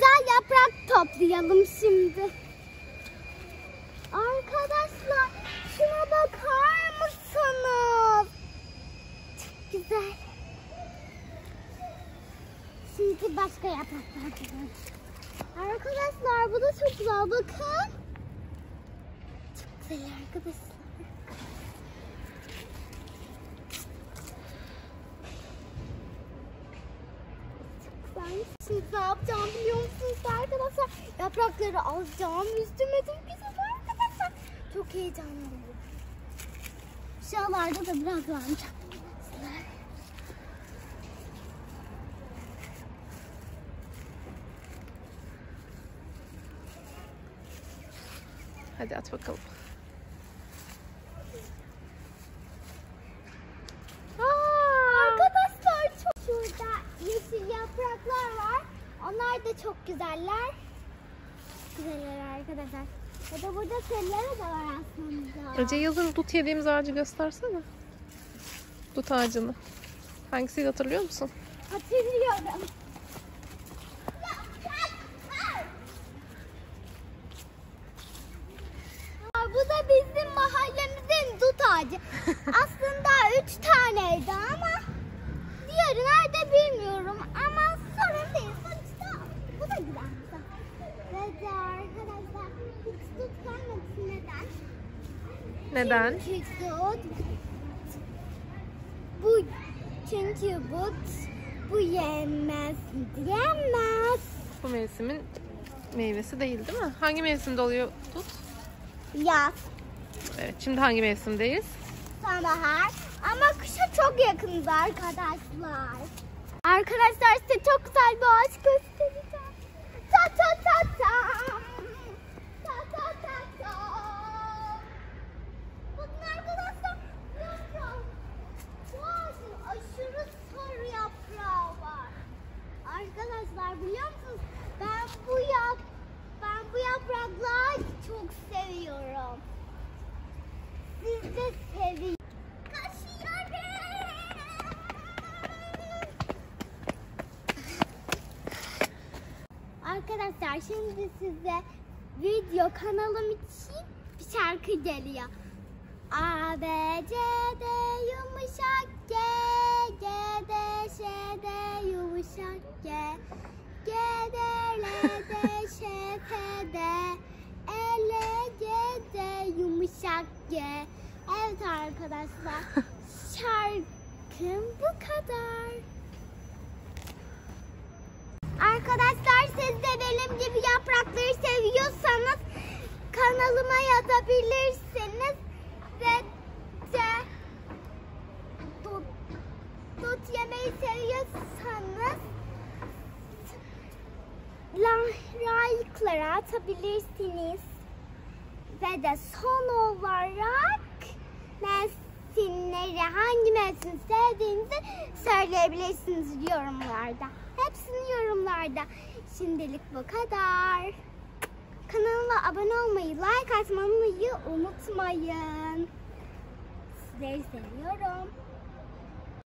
güzel yaprak toplayalım şimdi. Arkadaşlar şuna bakar mısınız? Çok güzel. Şimdi başka yapraklar bulalım. Arkadaşlar bu da çok güzel, bakın. Çok güzel arkadaşlar. Şimdi ne yapacağım biliyor musunuz arkadaşlar? Yaprakları alacağım, üstüme dökeceğim arkadaşlar. Çok heyecanlıyım. Şuralarda da biraz varmış. Hadi at bakalım. Arkadaşlar çok şurada yeşil yapraklar var. Onlar da çok güzeller. Güzeller arkadaşlar. Ya da burada selleri de var aslında. Önce yazın dut yediğimiz ağacı göstersene. Dut ağacını. Hangisiydi hatırlıyor musun? Hatırlıyorum. Bu da bizim mahallemizin dut ağacı. Aslında 3 taneydi ama diğeri nerede bilmiyorum. Ama sorun değil. Sonuçta bu da güzel. Ve arkadaşlar hiç dut gelmedi. Neden? Neden? Çünkü bu yenmez. Yenmez. Bu mevsimin meyvesi değil mi? Hangi mevsimde oluyor dut? Yaz. Evet, şimdi hangi mevsimdeyiz? Sonbahar. Ama kışa çok yakınız arkadaşlar. Arkadaşlar size çok güzel bir ağaç göstereceğim. Ta ta ta ta. Ta ta ta ta. Bakın arkadaşlar, yaprağı. Bu ağacın aşırı sarı yaprağı var. Arkadaşlar biliyor musunuz? Ben bu yaprakları çok seviyorum. Siz de sevin. Arkadaşlar şimdi size video kanalım için bir şarkı geliyor. A, B, C, D, yumuşak G, G, D, Ş, D, yumuşak G, G, D, L, D, Ş, F, D, E, L, G, D, yumuşak G. Evet arkadaşlar, şarkım bu kadar. Arkadaşlar siz de benim gibi yaprakları seviyorsanız kanalıma yazabilirsiniz. Ve de dut yemeyi seviyorsanız like'lara atabilirsiniz. Ve de son olarak mevsimleri, hangi mevsim sevdiğinizi söyleyebilirsiniz yorumlarda. Hepsini yorumlarda. Şimdilik bu kadar. Kanalıma abone olmayı, like atmayı unutmayın. Sizleri seviyorum.